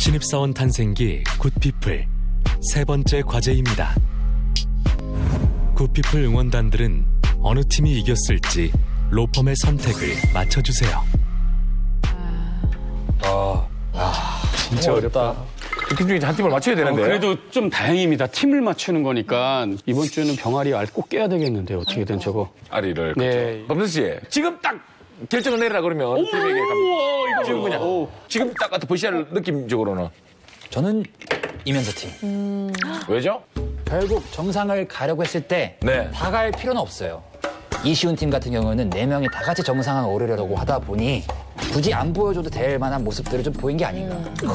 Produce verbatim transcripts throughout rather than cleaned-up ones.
신입사원 탄생기 굿피플 세 번째 과제입니다. 굿피플 응원단들은 어느 팀이 이겼을지 로펌의 선택을 맞춰주세요. 아, 아 진짜 어렵다. 두 팀 중에 한 팀을 맞춰야 되는데. 어, 그래도 좀 다행입니다. 팀을 맞추는 거니까 이번 주에는 병아리 알 꼭 깨야 되겠는데 어떻게든 저거. 아리를. 네. 범선 씨, 지금 딱 결정을 내리라 그러면 팀에게 갑니다. 지금 그냥 오. 지금 딱 같은 브이씨알 느낌적으로는 저는 이면서 팀. 음... 왜죠? 결국 정상을 가려고 했을 때 네. 다 갈 필요는 없어요. 이시훈 팀 같은 경우는 네 명이 다 같이 정상을 오르려고 하다 보니 굳이 안 보여줘도 될 만한 모습들을 좀 보인 게 아닌가.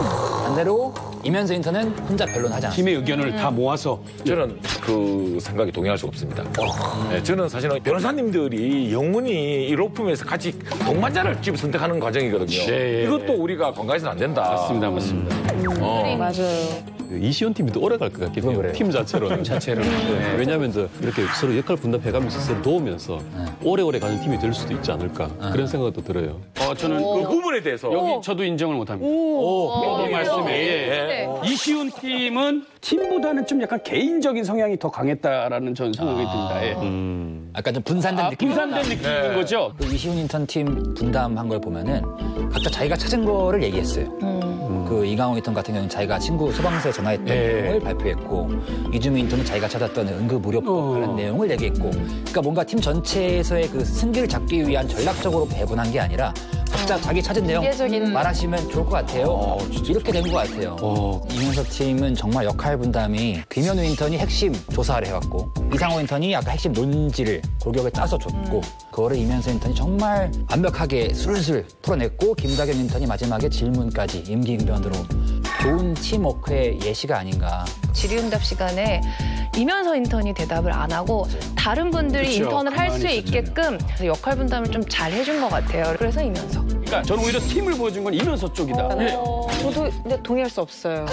반대로 이면서 인턴은 혼자 변론하지 않았어요. 팀의 의견을 음. 다 모아서. 저는 그 생각이 동의할 수가 없습니다. 어. 네, 저는 사실은 변호사님들이 영원히 이 로펌에서 같이 동반자를 지금 선택하는 과정이거든요. 네. 이것도 우리가 관가해서는 안 된다. 맞습니다, 맞습니다. 음, 어. 맞아요. 이시훈 팀이 더 오래 갈 것 같긴 해요. 그래요. 팀 자체로는. 팀 자체로는. 네. 왜냐하면 더 이렇게 서로 역할 분담해가면서 서로 도우면서 네. 오래오래 가는 팀이 될 수도 있지 않을까. 네. 그런 생각도 들어요. 어, 저는 그 부분에 대해서 여기 저도 인정을 못합니다. 이 말씀에 예. 이시훈 팀은 팀보다는 좀 약간 개인적인 성향이 더 강했다라는 저는 생각이 듭니다. 예. 음. 약간 좀 분산된 아, 느낌. 분산된 느낌인 네. 거죠? 그 이시훈 인턴 팀 분담한 걸 보면은 각자 자기가 찾은 거를 얘기했어요. 음. 그 이강호 인턴 같은 경우는 자기가 친구 소방서에 전화했던 네. 내용을 발표했고 이주민 인턴은 자기가 찾았던 응급의료법 어. 관련 내용을 얘기했고 그러니까 뭔가 팀 전체에서의 그 승기를 잡기 위한 전략적으로 배분한 게 아니라 각자 자기 찾은 내용 이례적인. 말하시면 좋을 것 같아요. 어, 이렇게 된 것 같아요. 어. 이면서 팀은 정말 역할 분담이 김현우 인턴이 핵심 조사를 해왔고 이상호 인턴이 아까 핵심 논지를 골격을 짜서 줬고 그거를 이면서 인턴이 정말 완벽하게 술술 풀어냈고 김다겸 인턴이 마지막에 질문까지 임기응변으로 좋은 팀워크의 예시가 아닌가. 질의응답 시간에 이면서 인턴이 대답을 안 하고 다른 분들이 그쵸, 인턴을 할 수 가만히 있게끔 역할 분담을 좀 잘 해준 것 같아요. 그래서 이면서. 그러니까 저는 오히려 팀을 보여준 건 이면서 쪽이다. 예. 저도 근데 동의할 수 없어요.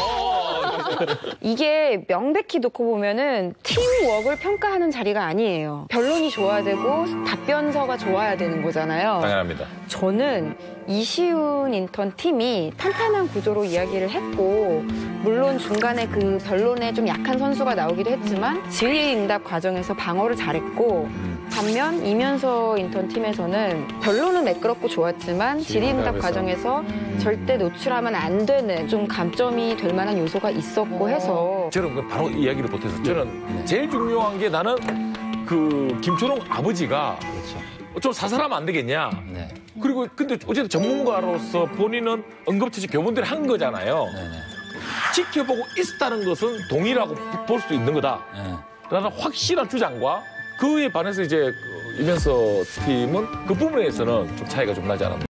이게 명백히 놓고 보면은 팀워크를 평가하는 자리가 아니에요. 변론이 좋아야 되고 답변서가 좋아야 되는 거잖아요. 당연합니다. 저는 이시훈 인턴 팀이 탄탄한 구조로 이야기를 했고 물론 중간에 그 변론에 좀 약한 선수가 나오기도 했지만 질의응답 과정에서 방어를 잘했고 반면 이면서 인턴 팀에서는 변론은 매끄럽고 좋았지만 질의응답 과정에서 절대 노출하면 안 되는 좀 감점이 될 만한 요소가 있었고 해서 저는 바로 이야기를 못해서 저는 제일 중요한 게 나는 그 김초롱 아버지가 좀 사살하면 안 되겠냐. 네. 그리고 근데 어쨌든 전문가로서 본인은 응급처치 교본대로 한 거잖아요. 네네. 지켜보고 있었다는 것은 동의라고 볼 수 있는 거다. 네. 라는 확실한 주장과 그에 반해서 이제 이면서 팀은 그 부분에서는 좀 차이가 좀 나지 않았나.